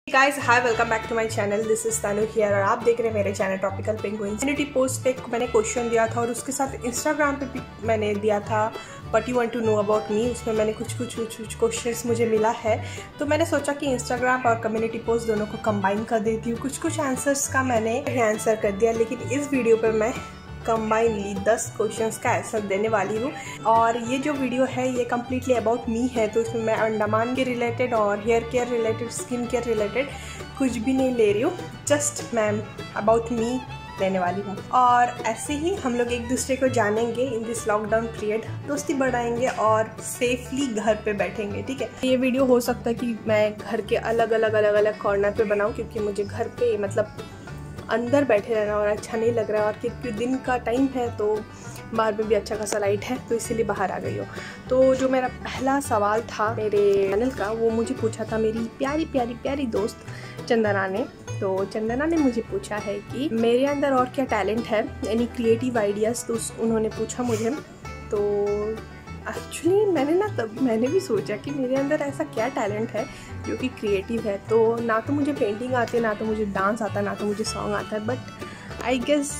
Guys hi, welcome back to my channel. This is Tanu here और आप देख रहे हैं मेरे channel tropical penguin. Community post पे मैंने क्वेश्चन दिया था और उसके साथ इंस्टाग्राम पे भी मैंने दिया था what you want to know about me. उसमें मैंने कुछ क्वेश्चंस मुझे मिला है, तो मैंने सोचा कि इंस्टाग्राम और कम्युनिटी पोस्ट दोनों को कंबाइन कर देती हूँ। कुछ आंसर्स का मैंने आंसर कर दिया, लेकिन इस वीडियो पर मैं कंबाइनली 10 क्वेश्चंस का आंसर देने वाली हूँ। और ये जो वीडियो है ये कम्प्लीटली अबाउट मी है, तो इसमें मैं अंडमान के रिलेटेड और hair care related, skin care related कुछ भी नहीं ले रही हूँ। जस्ट मैं अबाउट मी लेने वाली हूँ। और ऐसे ही हम लोग एक दूसरे को जानेंगे इन दिस लॉकडाउन पीरियड, दोस्ती बढ़ाएंगे और सेफली घर पे बैठेंगे। ठीक है, ये वीडियो हो सकता है कि मैं घर के अलग अलग कॉर्नर पे बनाऊँ, क्योंकि मुझे घर पे मतलब अंदर बैठे रहना और अच्छा नहीं लग रहा है। और क्योंकि दिन का टाइम है तो बाहर में भी अच्छा खासा लाइट है, तो इसीलिए बाहर आ गई हो। तो जो मेरा पहला सवाल था मेरे चैनल का, वो मुझे पूछा था मेरी प्यारी दोस्त चंदना ने। तो चंदना ने मुझे पूछा है कि मेरे अंदर और क्या टैलेंट है, एनी क्रिएटिव आइडियाज़, तो उन्होंने पूछा मुझे। तो एक्चुअली मैंने भी सोचा कि मेरे अंदर ऐसा क्या टैलेंट है जो कि क्रिएटिव है। तो ना तो मुझे पेंटिंग आती है, ना तो मुझे डांस आता है, ना तो मुझे सॉन्ग आता है, बट आई गेस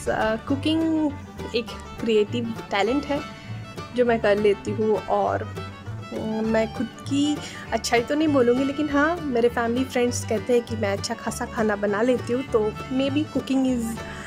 कुकिंग एक क्रिएटिव टैलेंट है जो मैं कर लेती हूँ। और मैं खुद की अच्छाई तो नहीं बोलूँगी, लेकिन हाँ, मेरे फैमिली फ्रेंड्स कहते हैं कि मैं अच्छा खासा खाना बना लेती हूँ। तो maybe cooking is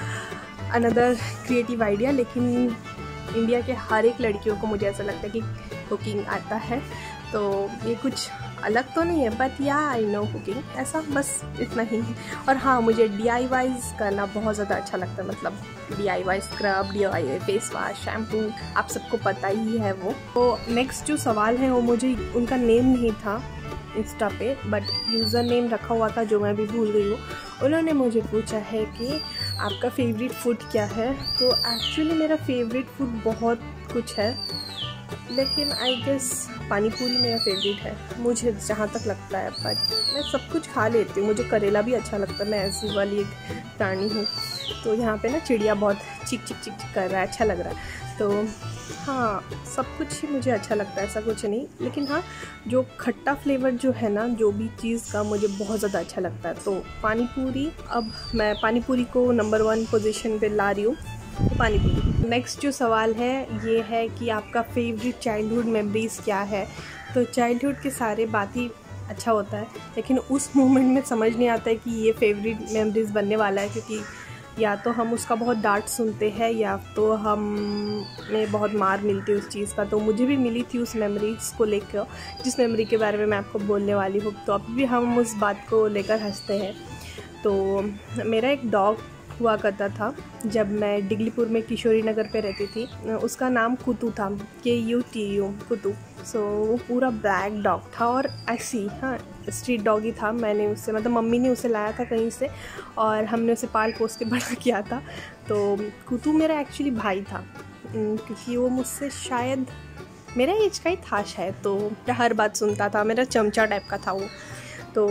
another creative idea. लेकिन इंडिया के हर एक लड़कियों को मुझे ऐसा लगता है कि कुकिंग आता है, तो ये कुछ अलग तो नहीं है, बट या आई नो कुकिंग, ऐसा बस इतना ही है। और हाँ, मुझे DIYs करना बहुत ज़्यादा अच्छा लगता है, मतलब DIY scrub, DIY face wash, shampoo, आप सबको पता ही है वो। तो नेक्स्ट जो सवाल है वो मुझे उनका नेम नहीं था इंस्टा पे, बट यूज़र नेम रखा हुआ था जो मैं भी भूल गई हूँ। उन्होंने मुझे पूछा है कि आपका फेवरेट फूड क्या है। तो एक्चुअली मेरा फेवरेट फूड बहुत कुछ है, लेकिन आई गेस पानी पूरी मेरा फेवरेट है, मुझे जहाँ तक लगता है। बट मैं सब कुछ खा लेती हूँ, मुझे करेला भी अच्छा लगता है, मैं ऐसी वाली एक प्राणी हूँ। तो यहाँ पे ना चिड़िया बहुत चिक कर रहा है, अच्छा लग रहा है। तो हाँ, सब कुछ ही मुझे अच्छा लगता है, ऐसा कुछ नहीं। लेकिन हाँ, जो खट्टा फ्लेवर जो है ना, जो भी चीज़ का, मुझे बहुत ज़्यादा अच्छा लगता है। तो पानी पूरी, अब मैं पानी पूरी को नंबर 1 पोजीशन पे ला रही हूँ, तो पानी पूरी। नेक्स्ट जो सवाल है ये है कि आपका फेवरेट चाइल्डहुड मेमोरीज़ क्या है। तो चाइल्डहुड के सारे बात ही अच्छा होता है, लेकिन उस मोमेंट में समझ नहीं आता है कि ये फेवरेट मेमोरीज़ बनने वाला है, क्योंकि या तो हम उसका बहुत डांट सुनते हैं या तो हमें बहुत मार मिलती है उस चीज़ का। तो मुझे भी मिली थी उस मेमोरीज़ को लेकर, जिस मेमोरी के बारे में मैं आपको बोलने वाली हूँ। तो अभी भी हम उस बात को लेकर हंसते हैं। तो मेरा एक डॉग हुआ करता था जब मैं डिगलीपुर में किशोरी नगर पे रहती थी। उसका नाम कुतू था, KUTU, कुतू। सो वो पूरा ब्लैक डॉग था और ऐसी, हाँ, स्ट्रीट डॉग ही था। मैंने उससे, मतलब मम्मी ने उसे लाया था कहीं से और हमने उसे पाल पोस के बड़ा किया था। तो कुतू मेरा एक्चुअली भाई था, क्योंकि वो मुझसे शायद मेरा एज का ही था शायद। तो हर बात सुनता था, मेरा चमचा टाइप का था वो। तो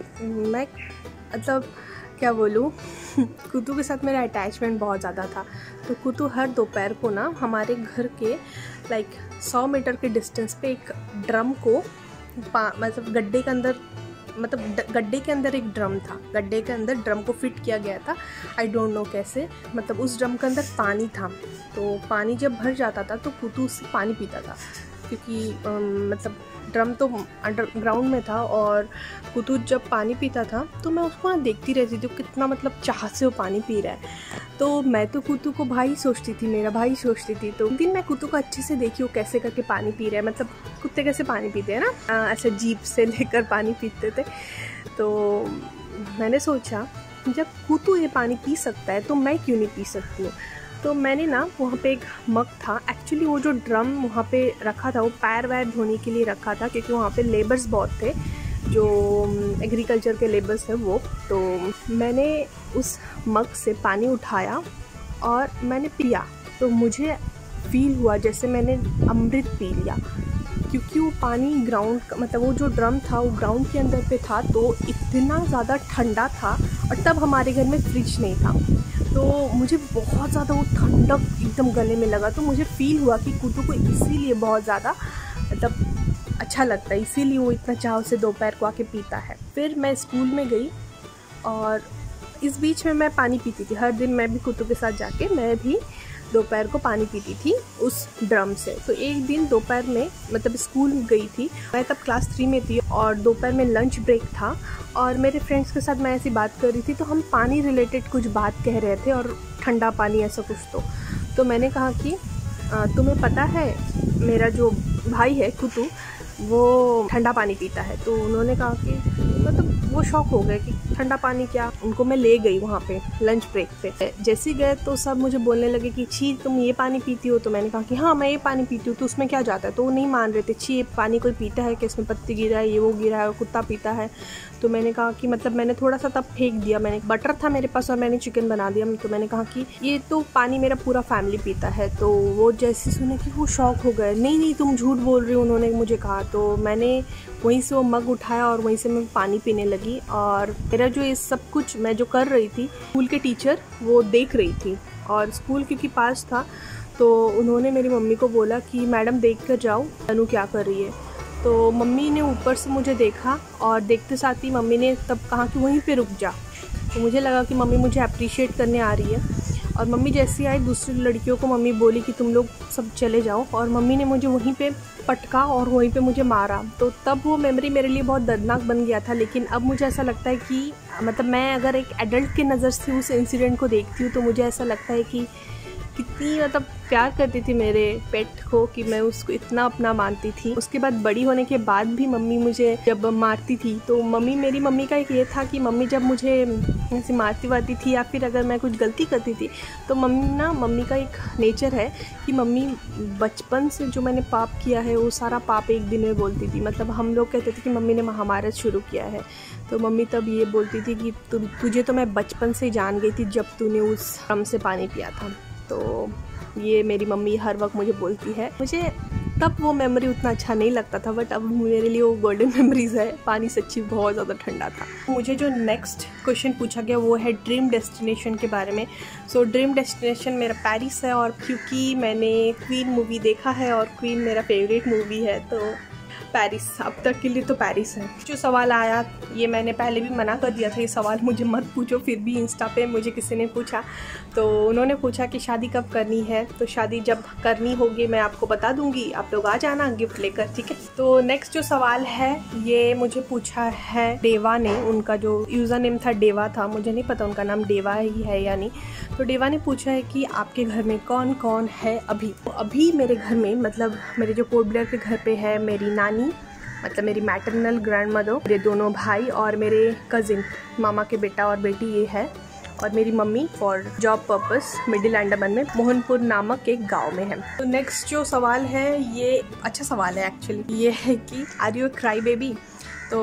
मैं मतलब क्या बोलूँ, कुतू के साथ मेरा अटैचमेंट बहुत ज़्यादा था। तो कुतू हर दोपहर को ना हमारे घर के लाइक 100 मीटर के डिस्टेंस पे एक ड्रम को मतलब गड्ढे के अंदर, मतलब गड्ढे के अंदर एक ड्रम था, गड्ढे के अंदर ड्रम को फिट किया गया था। आई डोंट नो कैसे, मतलब उस ड्रम के अंदर पानी था। तो पानी जब भर जाता था तो कुतू उससे पानी पीता था, क्योंकि मतलब ड्रम तो अंडरग्राउंड में था। और कुतू जब पानी पीता था तो मैं उसको ना देखती रहती थी, कितना मतलब चाह से वो पानी पी रहा है। तो मैं तो कुतू को भाई सोचती थी, मेरा भाई सोचती थी। तो एक दिन मैं कुतू को अच्छे से देखी वो कैसे करके पानी पी रहा है, मतलब कुत्ते कैसे पानी पीते हैं ना, ऐसे जीभ से लेकर पानी पीते थे। तो मैंने सोचा जब कुतू ये पानी पी सकता है तो मैं क्यों नहीं पी सकती हूँ। तो मैंने ना वहाँ पे एक मग था, एक्चुअली वो जो ड्रम वहाँ पे रखा था वो पैर वैर धोने के लिए रखा था, क्योंकि वहाँ पे लेबर्स बहुत थे, जो एग्रीकल्चर के लेबर्स हैं वो। तो मैंने उस मग से पानी उठाया और मैंने पिया, तो मुझे फील हुआ जैसे मैंने अमृत पी लिया, क्योंकि वो पानी ग्राउंड, मतलब वो जो ड्रम था वो ग्राउंड के अंदर पे था, तो इतना ज़्यादा ठंडा था। और तब हमारे घर में फ्रिज नहीं था, तो मुझे बहुत ज़्यादा वो ठंडक एकदम गले में लगा। तो मुझे फील हुआ कि कुतू को इसीलिए बहुत ज़्यादा मतलब अच्छा लगता है, इसीलिए वो इतना चाव से दोपहर को आके पीता है। फिर मैं स्कूल में गई और इस बीच में मैं पानी पीती थी। हर दिन मैं भी कुत्तों के साथ जाके मैं भी दोपहर को पानी पीती थी उस ड्रम से। तो एक दिन दोपहर में मतलब स्कूल गई थी, मैं तब क्लास 3 में थी और दोपहर में लंच ब्रेक था और मेरे फ्रेंड्स के साथ मैं ऐसी बात कर रही थी। तो हम पानी रिलेटेड कुछ बात कह रहे थे और ठंडा पानी ऐसा कुछ। तो मैंने कहा कि तुम्हें पता है मेरा जो भाई है कुतू वो ठंडा पानी पीता है। तो उन्होंने कहा कि मतलब वो शॉक हो गए कि ठंडा पानी क्या। उनको मैं ले गई वहाँ पे लंच ब्रेक पे। जैसे गए तो सब मुझे बोलने लगे कि छी तुम ये पानी पीती हो। तो मैंने कहा कि हाँ मैं ये पानी पीती हूँ। तो उसमें क्या जाता है। तो वो नहीं मान रहे थे, छी ये पानी कोई पीता है कि इसमें पत्ती गिरा है, ये वो गिरा है, कुत्ता पीता है। तो मैंने कहा कि मतलब मैंने थोड़ा सा तब फेंक दिया। मैंने बटर था मेरे पास और मैंने चिकन बना दिया। तो मैंने कहा कि ये तो पानी मेरा पूरा फैमिली पीता है। तो वो जैसे सुने कि वो शॉक हो गए, नहीं तुम झूठ बोल रही हो, उन्होंने मुझे कहा। तो मैंने वहीं से वो मग उठाया और वहीं से मैं पानी पीने लगी। और मेरा जो ये सब कुछ मैं जो कर रही थी, स्कूल के टीचर वो देख रही थी और स्कूल क्योंकि पास था तो उन्होंने मेरी मम्मी को बोला कि मैडम देख कर जाओ तनु क्या कर रही है। तो मम्मी ने ऊपर से मुझे देखा और देखते साथ ही मम्मी ने तब कहा कि वहीं पे रुक जा। तो मुझे लगा कि मम्मी मुझे अप्रिशिएट करने आ रही है। और मम्मी जैसी आई दूसरी लड़कियों को मम्मी बोली कि तुम लोग सब चले जाओ। और मम्मी ने मुझे वहीं पे पटका और वहीं पे मुझे मारा। तो तब वो मेमोरी मेरे लिए बहुत दर्दनाक बन गया था। लेकिन अब मुझे ऐसा लगता है कि मतलब मैं अगर एक एडल्ट के नज़र से उस इंसिडेंट को देखती हूँ तो मुझे ऐसा लगता है कि कितनी मतलब प्यार करती थी मेरे पेट को कि मैं उसको इतना अपना मानती थी। उसके बाद बड़ी होने के बाद भी मम्मी मुझे जब मारती थी तो मेरी मम्मी का एक ये था कि मम्मी जब मुझे ऐसे मारती वारती थी या फिर अगर मैं कुछ गलती करती थी तो मम्मी का एक नेचर है कि मम्मी बचपन से जो मैंने पाप किया है वो सारा पाप एक दिन में बोलती थी। मतलब हम लोग कहते थे कि मम्मी ने महाभारत शुरू किया है। तो मम्मी तब ये बोलती थी कि तुझे तो मैं बचपन से जान गई थी जब तूने उस ड्रम से पानी पिया था। तो ये मेरी मम्मी हर वक्त मुझे बोलती है। मुझे तब वो मेमोरी उतना अच्छा नहीं लगता था बट अब मेरे लिए वो गोल्डन मेमोरीज है। पानी सच्ची बहुत ज़्यादा ठंडा था। मुझे जो नेक्स्ट क्वेश्चन पूछा गया वो है ड्रीम डेस्टिनेशन के बारे में। सो ड्रीम डेस्टिनेशन मेरा पेरिस है और क्योंकि मैंने क्वीन मूवी देखा है और क्वीन मेरा फेवरेट मूवी है तो पेरिस अब तक के लिए तो पेरिस है। जो सवाल आया ये मैंने पहले भी मना कर दिया था, ये सवाल मुझे मत पूछो। फिर भी इंस्टा पे मुझे किसी ने पूछा तो उन्होंने पूछा कि शादी कब करनी है। तो शादी जब करनी होगी मैं आपको बता दूंगी, आप लोग आ जाना गिफ्ट लेकर, ठीक है। तो नेक्स्ट जो सवाल है ये मुझे पूछा है देवा ने। उनका जो यूज़र नेम था देवा था, मुझे नहीं पता उनका नाम देवा ही है या नहीं। तो देवा ने पूछा है कि आपके घर में कौन कौन है अभी। तो अभी मेरे घर में मतलब मेरे जो पोर्ट ब्लेयर के घर पे है मेरी नानी मतलब मेरी मैटरनल ग्रैंड मदर, मेरे दोनों भाई और मेरे कज़िन मामा के बेटा और बेटी ये है और मेरी mummy for job purpose middle Andaman में मोहनपुर नामक एक गांव में है। तो नेक्स्ट जो सवाल है ये अच्छा सवाल है एक्चुअली। ये है कि are you a cry baby. तो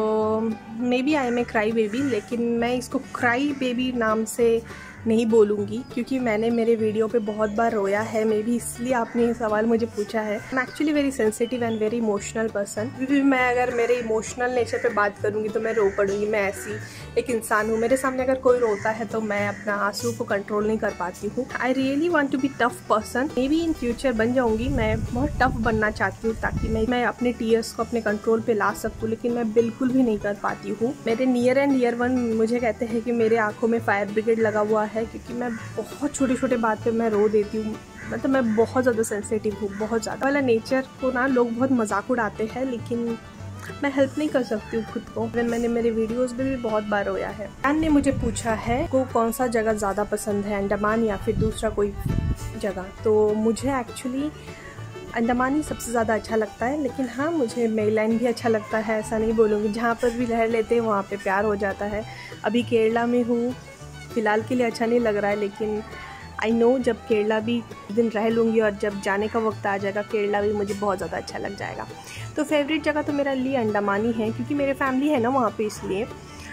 maybe I am a cry baby, लेकिन मैं इसको क्राई बेबी नाम से नहीं बोलूँगी क्योंकि मैंने मेरे वीडियो पे बहुत बार रोया है। मे बी इसलिए आपने ये सवाल मुझे पूछा है। I am actually very sensitive and very emotional person. मैं अगर मेरे इमोशनल नेचर पे बात करूँगी तो मैं रो पड़ूँगी। मैं ऐसी एक इंसान हूँ, मेरे सामने अगर कोई रोता है तो मैं अपना आंसू को कंट्रोल नहीं कर पाती हूँ। I really want to be tough person. Maybe in future बन जाऊँगी, मैं बहुत टफ बनना चाहती हूँ ताकि मैं अपने टीयर्स को अपने कंट्रोल पे ला सकूँ, लेकिन मैं बिल्कुल भी नहीं कर पाती हूँ। मेरे नियर एंड डियर वन मुझे कहते हैं कि मेरे आँखों में फायर ब्रिगेड लगा हुआ है क्योंकि मैं बहुत छोटे छोटे बात पे मैं रो देती हूँ। मतलब मैं बहुत ज़्यादा सेंसिटिव हूँ, बहुत ज़्यादा। वाला नेचर को ना लोग बहुत मजाक उड़ाते हैं लेकिन मैं हेल्प नहीं कर सकती हूँ खुद को। मैंने मेरे वीडियोस में भी बहुत बार रोया है। फैन ने मुझे पूछा है को कौन सा जगह ज़्यादा पसंद है, अंडमान या फिर दूसरा कोई जगह। तो मुझे एक्चुअली अंडमान ही सबसे ज़्यादा अच्छा लगता है, लेकिन हाँ मुझे मेरीलैंड भी अच्छा लगता है। ऐसा नहीं बोलूँगी, जहाँ पर भी रह लेते हैं वहाँ पे प्यार हो जाता है। अभी केरला में हूँ, फ़िलहाल के लिए अच्छा नहीं लग रहा है, लेकिन आई नो जब केरला भी दिन रह लूँगी और जब जाने का वक्त आ जाएगा केरला भी मुझे बहुत ज़्यादा अच्छा लग जाएगा। तो फेवरेट जगह तो मेरा लिए अंडमान ही है क्योंकि मेरे फैमिली है ना वहाँ पे, इसलिए।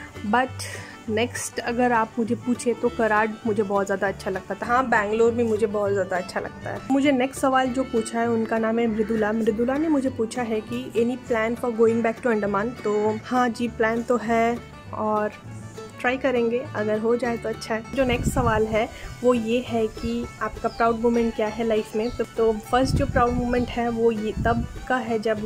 बट नेक्स्ट अगर आप मुझे पूछे तो कराड मुझे बहुत ज़्यादा अच्छा लगता था। हाँ बैंगलोर भी मुझे बहुत ज़्यादा अच्छा लगता है। मुझे नेक्स्ट सवाल जो पूछा है उनका नाम है मृदुला। मृदुला ने मुझे पूछा है कि any plan for going back to Andaman. तो हाँ जी प्लान तो है और ट्राई करेंगे, अगर हो जाए तो अच्छा है। जो नेक्स्ट सवाल है वो ये है कि आपका प्राउड मोमेंट क्या है लाइफ में। तो फर्स्ट जो प्राउड मोमेंट है वो ये तब का है जब मेरे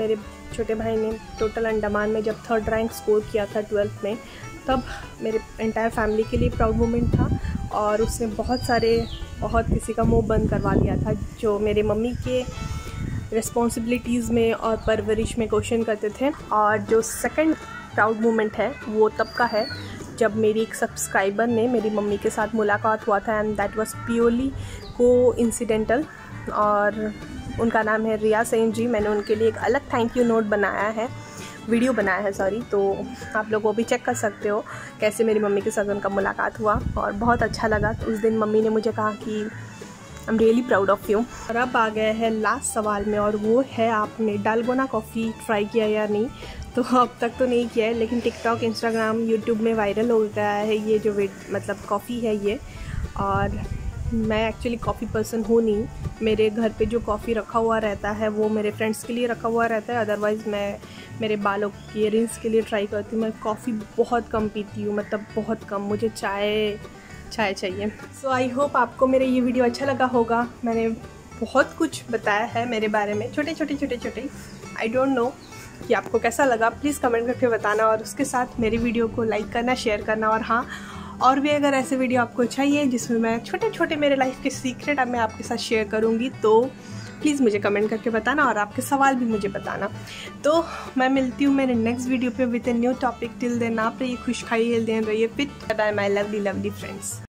छोटे भाई ने टोटल अंडमान में जब 3rd रैंक स्कोर किया था 12th में, तब मेरे एंटायर फैमिली के लिए प्राउड मोमेंट था। और उसने बहुत किसी का मुंह बंद करवा दिया था जो मेरे मम्मी के रिस्पॉन्सिबिलिटीज़ में और परवरिश में क्वेश्चन करते थे। और जो सेकंड प्राउड मोमेंट है वो तब का है जब मेरी एक सब्सक्राइबर ने मेरी मम्मी के साथ मुलाकात हुआ था, and that was purely coincidental. और उनका नाम है रिया सेन जी। मैंने उनके लिए एक अलग थैंक यू नोट बनाया है, वीडियो बनाया है सॉरी, तो आप लोग वो भी चेक कर सकते हो कैसे मेरी मम्मी के साथ उनका मुलाकात हुआ। और बहुत अच्छा लगा। उस दिन मम्मी ने मुझे कहा कि I am really proud of you. और अब आ गए हैं लास्ट सवाल में, और वो है आपने डालगोना कॉफ़ी ट्राई किया या नहीं। तो अब तक तो नहीं किया है, लेकिन टिकटॉक, इंस्टाग्राम, यूट्यूब में वायरल हो गया है ये जो मतलब कॉफ़ी है ये। और मैं एक्चुअली कॉफ़ी पर्सन हूँ नहीं। मेरे घर पे जो कॉफ़ी रखा हुआ रहता है वो मेरे फ्रेंड्स के लिए रखा हुआ रहता है। अदरवाइज़ मैं मेरे बालों की इयरिंग्स के लिए ट्राई करती हूँ। मैं कॉफ़ी बहुत कम पीती हूँ, मतलब बहुत कम। मुझे चाय चाहिए। सो आई होप आपको मेरा ये वीडियो अच्छा लगा होगा। मैंने बहुत कुछ बताया है मेरे बारे में, छोटे। आई डोंट नो कि आपको कैसा लगा। प्लीज़ कमेंट करके बताना, और उसके साथ मेरी वीडियो को लाइक करना, शेयर करना। और हाँ, और भी अगर ऐसे वीडियो आपको चाहिए जिसमें मैं छोटे मेरे लाइफ के सीक्रेट अब मैं आपके साथ शेयर करूँगी, तो प्लीज़ मुझे कमेंट करके बताना, और आपके सवाल भी मुझे बताना। तो मैं मिलती हूँ मेरे नेक्स्ट वीडियो पे with a new topic. Till then आप रहिए खुश, खाइए, हेल्दी रहिए fit. Bye my lovely friends.